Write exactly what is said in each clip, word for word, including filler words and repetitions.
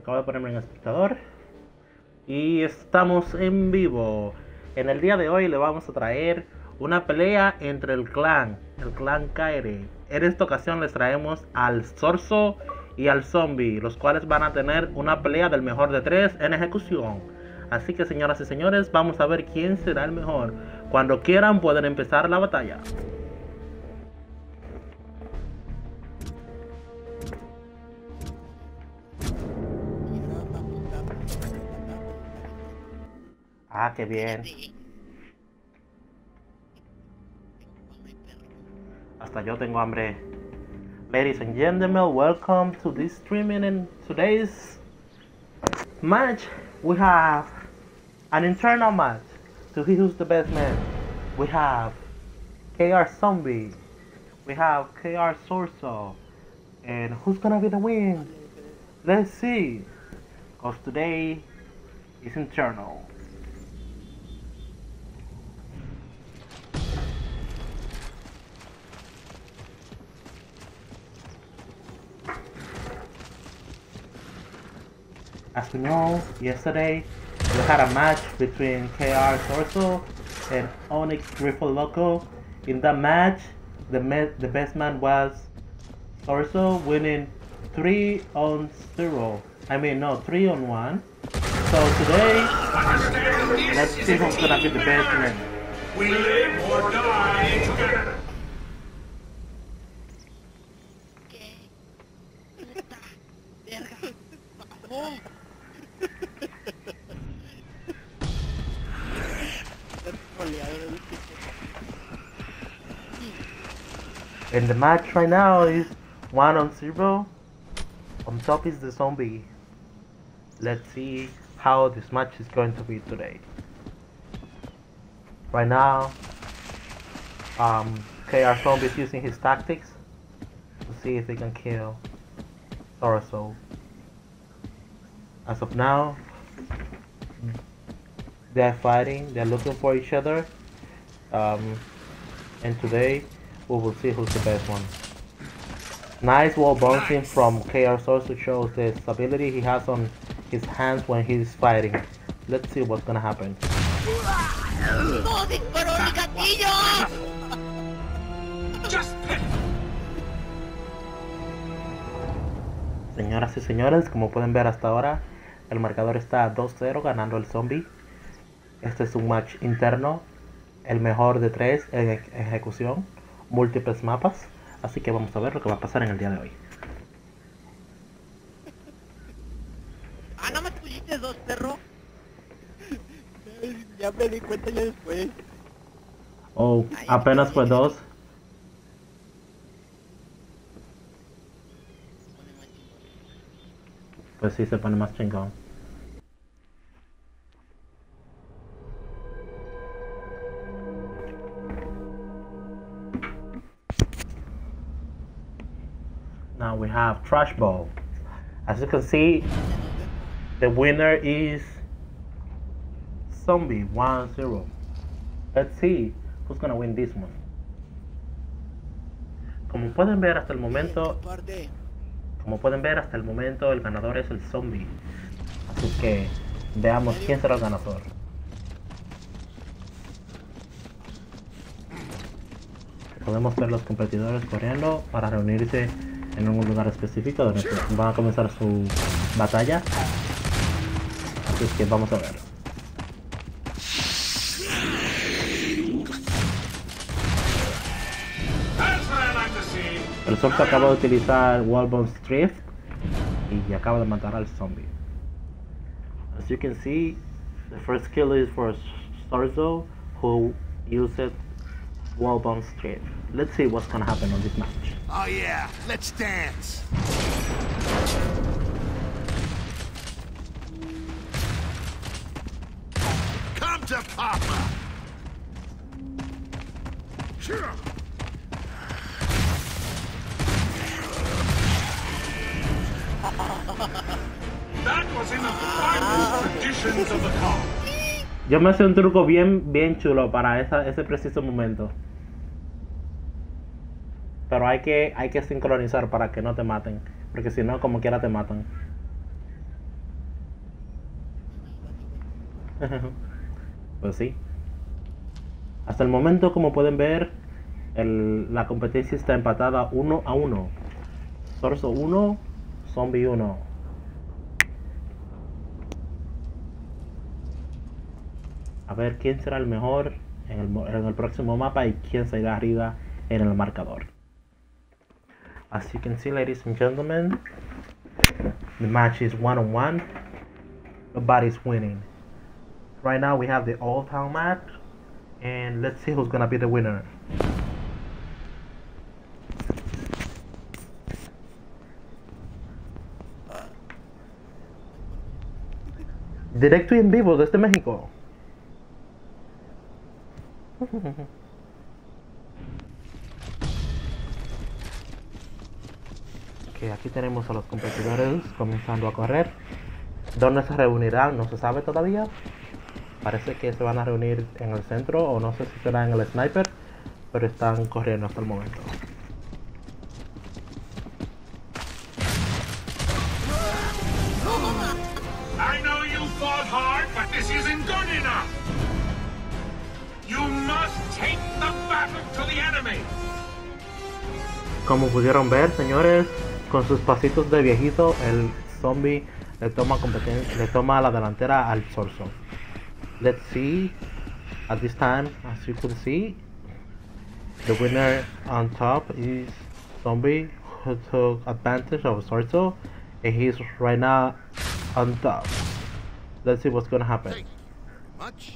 Acabo de ponerme en el espectador. Y estamos en vivo. En el día de hoy le vamos a traer una pelea entre el clan, el clan Kairi. En esta ocasión les traemos al Sorso y al Zombie, los cuales van a tener una pelea del mejor de tres en ejecución. Así que, señoras y señores, vamos a ver quién será el mejor. Cuando quieran pueden empezar la batalla. Ah, qué bien. Hasta yo tengo hambre. Ladies and gentlemen, welcome to this streaming. And today's match, we have an internal match to see who's the best man. We have K R Zombie, we have K R Sorso, and who's gonna be the win? Let's see, cause today is internal. As we know, yesterday we had a match between K R Sorso and Onyx Griffo Loco. In that match, the the best man was Sorso, winning three on zero. I mean, no, three on one. So today, let's see who's gonna be the best man. We live or die together. And the match right now is one on zero. On top is the Zombie. Let's see how this match is going to be today. Right now, um, K R Zombie is using his tactics to see if he can kill Sorso. As of now, they're fighting, they're looking for each other, um, and today we will see who's the best one. Nice wall bouncing from K R Sorso shows the stability he has on his hands when he's fighting. Let's see what's gonna happen. Señoras y señores, como pueden ver hasta ahora, el marcador está dos cero ganando el Zombie. Este es un match interno, el mejor de tres en ejecución, múltiples mapas, así que vamos a ver lo que va a pasar en el día de hoy. Ah, no me pusiste dos, perro. Ya me di cuenta ya después. Oh, apenas fue dos. Pues sí, se pone más chingón. Now we have Trash Ball. As you can see, the winner is Zombie one zero. Let's see who's gonna win this one. Como pueden ver hasta el momento, como pueden ver hasta el momento el ganador es el Zombie. Así que veamos quién será el ganador. Podemos ver los competidores corriendo para reunirse en un lugar específico donde van a comenzar su batalla. Así que vamos a ver. El Sorso acaba de utilizar Wallbound Drift y acaba de matar al Zombie. As you can see, the first kill is for Sorso, who used Wallbound Drift. Let's see what's gonna happen on this match. Oh yeah, let's dance. Come to Papa. Sure. That was in the finest traditions of the car. Yo me hice un truco bien, bien chulo para esa, ese preciso momento. Pero hay que, hay que sincronizar para que no te maten. Porque si no, como quiera te matan. Pues sí. Hasta el momento, como pueden ver, el, la competencia está empatada uno a uno. Sorso uno, Zombie uno. A ver quién será el mejor en el, en el próximo mapa y quién se irá arriba en el marcador. As you can see, ladies and gentlemen, the match is one on one. Nobody's winning. Right now we have the all-town match, and let's see who's gonna be the winner. Directo y en vivo desde México. Ok, aquí tenemos a los competidores comenzando a correr. ¿Dónde se reunirán? No se sabe todavía. Parece que se van a reunir en el centro, o no sé si será en el sniper, pero están corriendo hasta el momento. I know you fought hard, but this isn't good enough. You must take the battle to the enemy. Como pudieron ver, señores, con sus pasitos de viejito, el zombie le toma competencia, le toma la delantera al Sorso. Let's see. At this time, as you can see, the winner on top is Zombie, who took advantage of Sorso, and he's right now on top. Let's see what's gonna happen. Much?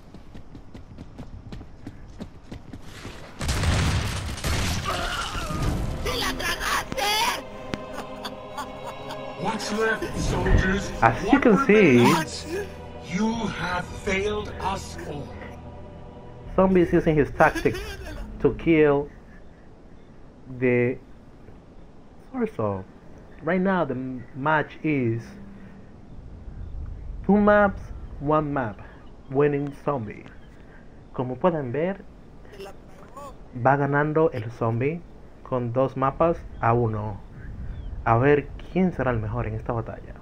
What's left, soldiers? As you What can see, remains? You have failed us all. Zombie is using his tactics to kill the Sorso. Right now, the match is two maps, one map, winning Zombie. Como pueden ver, va ganando el Zombie con dos mapas a uno. A ver quién será el mejor en esta batalla.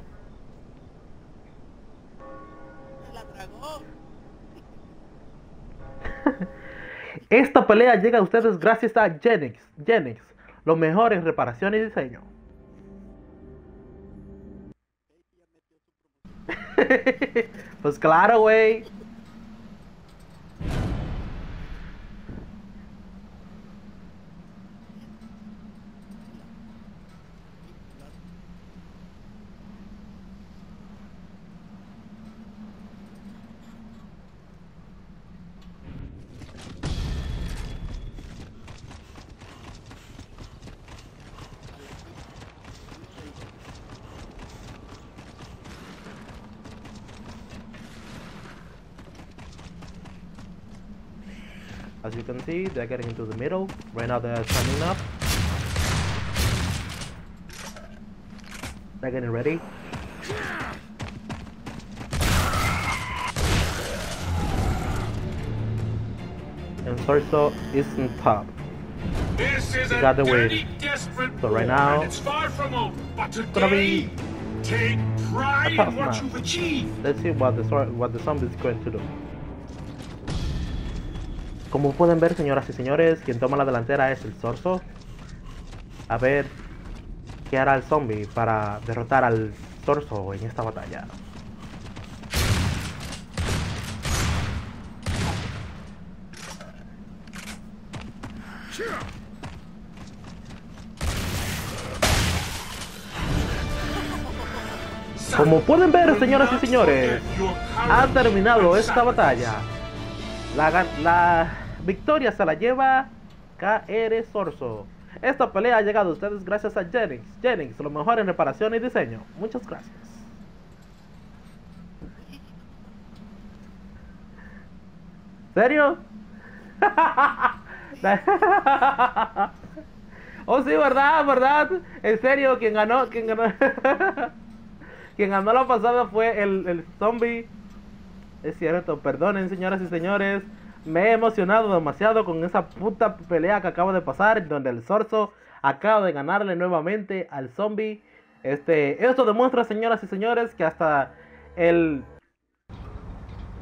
Esta pelea llega a ustedes gracias a Genix. Genix, lo mejor en reparación y diseño. Pues claro, güey. As you can see, they're getting into the middle. Right now they're standing up. They're getting ready. And Sorso is on top. This is He a got the dirty, win. desperate So right war, now, and it's far from over. But gonna today, be take pride a tough in what match. you've achieved. Let's see what the sor- what the zombie is going to do. Como pueden ver, señoras y señores, quien toma la delantera es el Sorso. A ver qué hará el zombie para derrotar al Sorso en esta batalla. Como pueden ver, señoras y señores, ha terminado esta batalla. La, gan- la victoria se la lleva K R Sorso. Esta pelea ha llegado a ustedes gracias a Jennings. Jennings, lo mejor en reparación y diseño. Muchas gracias. ¿Serio? Oh, sí, verdad, verdad. En serio, quien ganó, quien ganó, quien ganó la pasada fue el, el zombie. Es cierto, perdonen, señoras y señores. Me he emocionado demasiado con esa puta pelea que acaba de pasar, donde el Sorso acaba de ganarle nuevamente al zombie. Este, esto demuestra, señoras y señores, que hasta el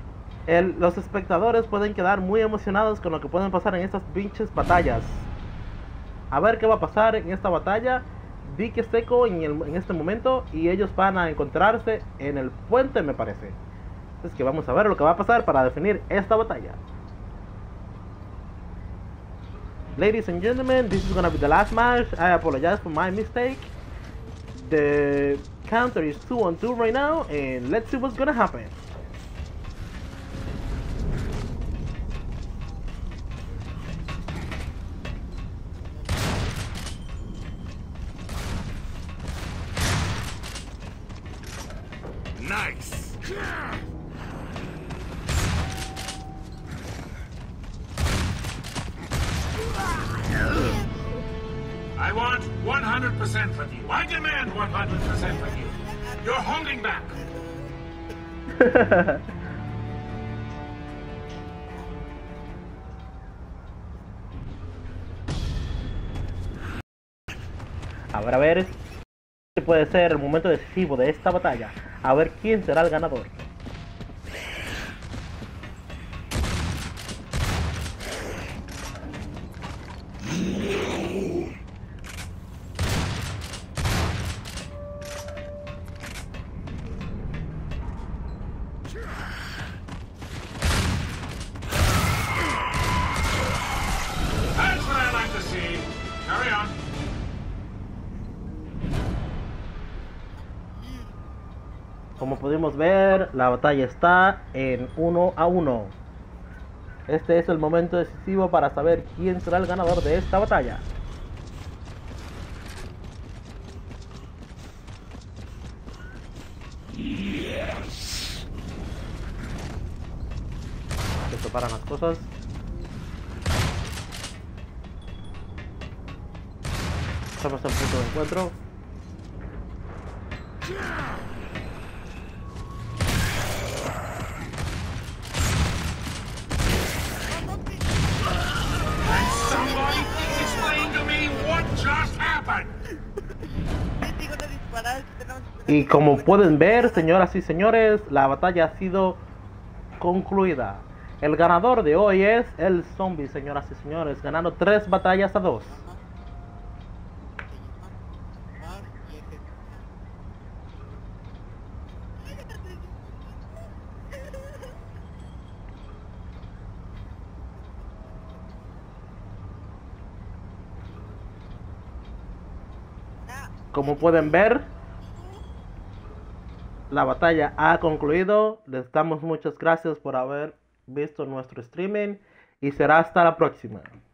el, los espectadores pueden quedar muy emocionados con lo que pueden pasar en estas pinches batallas. A ver qué va a pasar en esta batalla. Vic es seco en, el, en este momento y ellos van a encontrarse en el puente, me parece. Entonces que vamos a ver lo que va a pasar para definir esta batalla. Ladies and gentlemen, this is gonna be the last match. I apologize for my mistake. The counter is two on two right now, and let's see what's gonna happen. Nice. I want one hundred percent from you. I demand one hundred percent from you. You're holding back. A ver, a ver, este puede ser el momento decisivo de esta batalla. A ver quién será el ganador. That's what I like to see. Carry on. Como pudimos ver, la batalla está en uno a uno. Este es el momento decisivo para saber quién será el ganador de esta batalla. Se preparan las cosas. Estamos en punto de encuentro. Somebody please explain to me what just happened. Digo, no disparar, tenemos que- Y como pueden ver, señoras y señores, la batalla ha sido concluida. El ganador de hoy es el zombie, señoras y señores, ganando tres batallas a dos. Ah, y ese. Ah, Como pueden ver, la batalla ha concluido. Les damos muchas gracias por haber visto nuestro streaming y será hasta la próxima.